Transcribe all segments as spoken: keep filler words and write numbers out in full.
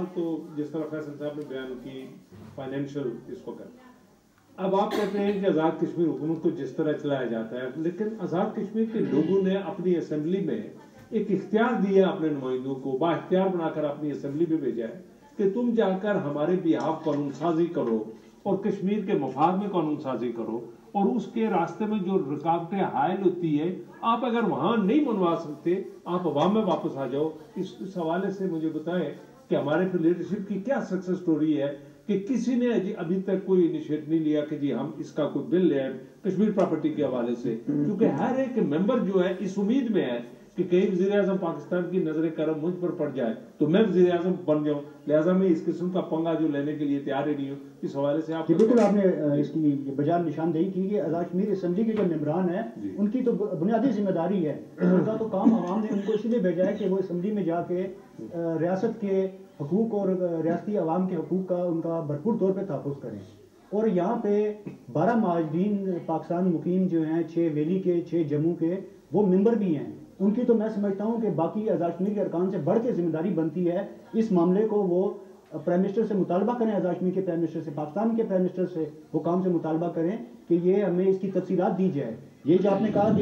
सवाल तो जिस तरह फैसल साहब ने बयान की फाइनेंशियल इसको कर, अब आप कहते हैं कि आज़ाद कश्मीर हुकूमत को जिस तरह चलाया जाता है, लेकिन आज़ाद कश्मीर के लोगों ने अपनी असेंबली में एक इख्तियार दिया अपने नुमाइंदों को, बाइख्तियार बनाकर अपनी असेंबली में भेजा है कि तुम जाकर हमारे बिहाफ कानून साजी करो और कश्मीर के मफाद में कानून साजी करो, और उसके रास्ते में जो रुकावटें हायल होती है आप अगर वहां नहीं मनवा सकते आप अवाम में वापस आ जाओ। इस, इस हवाले से मुझे बताएं कि हमारे फिर लीडरशिप की क्या सक्सेस स्टोरी है कि किसी ने अभी तक कोई इनिशिएटिव नहीं लिया कि जी हम इसका कोई बिल ले आए कश्मीर प्रॉपर्टी के हवाले से, क्योंकि हर एक मेंबर जो है इस उम्मीद में है कि कहीं वज़ीर आज़म पाकिस्तान की नजर करम मुझ पर पड़ जाए तो मैं वज़ीर आज़म बन जाऊं, लिहाजा मैं इस किस्म का पंगा जो लेने के लिए तैयार ही नहीं हूं। इस हवाले से आप बिल्कुल आपने इसकी बजा निशानदेही की कि आज़ाद कश्मीर असेंबली के जो मेंबरान हैं उनकी तो बुनियादी जिम्मेदारी है, उनका तो काम आवाम ने उनको इसलिए भेजा है कि वो असेंबली में जाके रियासत के हकूक और रियासती आवाम के हकूक का उनका भरपूर तौर पर तहफ़्फ़ुज़ करें। और यहाँ पे बारह महाजरीन पाकिस्तान मुकीम जो हैं, छः वैली के, छः जम्मू के, वो मेंबर भी हैं। उनकी तो मैं समझता हूँ कि बाकी आज़ाद कश्मीर के अरकान से बढ़ के जिम्मेदारी बनती है इस मामले को वो प्राइम मिनिस्टर से मुतालबा करें, आज़ाद कश्मीर के प्राइम मिनिस्टर से, पाकिस्तान के प्राइम मिनिस्टर से हुकाम से मुतालबा करें कि ये हमें इसकी तफसीलात दी जाए। ये जो आपने कहा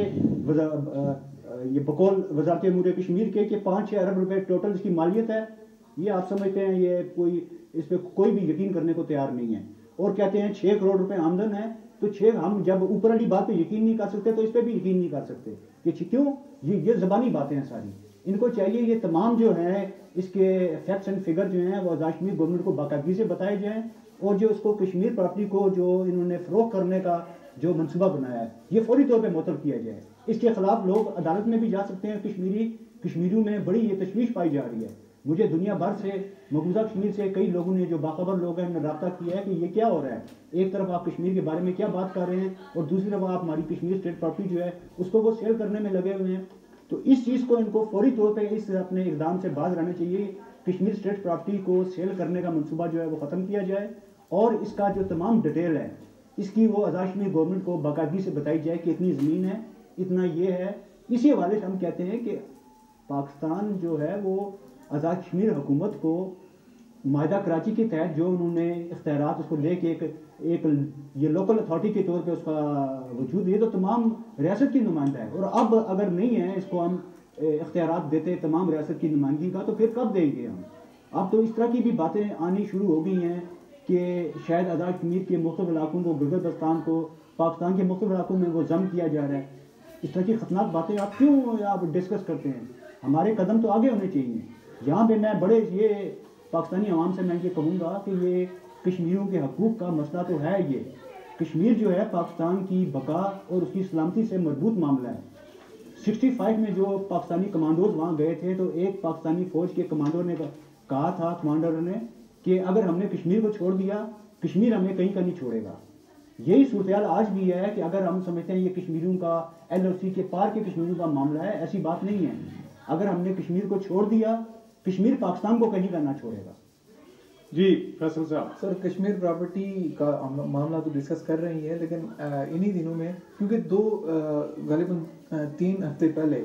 कि ये बकौल वज़ारत अमूर कश्मीर के कि पाँच छः अरब रुपए टोटल इसकी मालियत है, ये आप समझते हैं ये कोई इस पर कोई भी यकीन करने को तैयार नहीं है। और कहते हैं छः करोड़ रुपए आमदन है, तो छः हम जब ऊपर वाली बात पे यकीन नहीं कर सकते तो इस पर भी यकीन नहीं कर सकते कि क्यों, ये ये ज़बानी बातें हैं सारी। इनको चाहिए ये तमाम जो है इसके फैक्ट्स एंड फिगर जो हैं वो आज़ाद कश्मीर गवर्नमेंट को बाकायदगी से बताए जाएँ, और जो इसको कश्मीर प्रॉपर्टी को जो इन्होंने फ़रोग़ करने का जो मनसूबा बनाया है ये फौरी तौर पर मुअत्तल किया जाए। इसके खिलाफ लोग अदालत में भी जा सकते हैं। कश्मीरी कश्मीरियों में बड़ी ये तशवीश पाई जा रही है। मुझे दुनिया भर से, मकबूजा कश्मीर से कई लोगों ने, जो बाखबर लोग हैं, उन्होंने रब्ता किया है कि ये क्या हो रहा है। एक तरफ आप कश्मीर के बारे में क्या बात कर रहे हैं और दूसरी तरफ आप हमारी कश्मीर स्टेट प्रॉपर्टी जो है उसको वो सेल करने में लगे हुए हैं। तो इस चीज़ को इनको फौरी तौर पे इस अपने इकदाम से बाज रहना चाहिए। कश्मीर स्टेट प्रॉपर्टी को सेल करने का मनसूबा जो है वो ख़त्म किया जाए, और इसका जो तमाम डिटेल है इसकी वो आज़ाद कश्मीर गवर्नमेंट को बाकायदगी से बताई जाए कि इतनी ज़मीन है, इतना ये है। इसी हवाले से हम कहते हैं कि पाकिस्तान जो है वो आज़ाद कश्मीर हुकूमत को माहिदा कराची के तहत जो उन्होंने इख्तियारात उसको लेके एक एक ये लोकल अथॉरिटी के तौर पे उसका वजूद, ये तो तमाम रियासत की नुमाइंदा है। और अब अगर नहीं है इसको हम इख्तियारात देते तमाम रियासत की नुमाइंदगी का, तो फिर कब देंगे हम। अब तो इस तरह की भी बातें आनी शुरू हो गई हैं कि शायद आज़ाद कश्मीर के मुख्तलिफ इलाकों को, गिलगित बल्तिस्तान को, पाकिस्तान के मुख्तलिफ इलाकों में वो जम किया जा रहा है। इस तरह की खतरनाक बातें आप क्यों आप डिस्कस करते हैं। हमारे कदम तो आगे होने चाहिए। यहाँ पे मैं बड़े ये पाकिस्तानी अवाम से मैं ये कहूँगा कि ये कश्मीरियों के हकूक़ का मसला तो है। ये कश्मीर जो है पाकिस्तान की बका और उसकी सलामती से मजबूत मामला है। पैंसठ में जो पाकिस्तानी कमांडोज वहाँ गए थे तो एक पाकिस्तानी फ़ौज के कमांडो ने कहा था, कमांडर ने, कि अगर हमने कश्मीर को छोड़ दिया, कश्मीर हमें कहीं का नहीं छोड़ेगा। यही सूरत आज भी है कि अगर हम समझते हैं ये कश्मीरियों का एल ओ सी के पार के कश्मीरियों का मामला है, ऐसी बात नहीं है। अगर हमने कश्मीर को छोड़ दिया, कश्मीर पाकिस्तान को कहीं का ना छोड़ेगा। जी फैसल साहब। सर, कश्मीर प्रॉपर्टी का मामला तो डिस्कस कर रही है, लेकिन इन्हीं दिनों में, क्योंकि दो गालिबन तीन हफ्ते पहले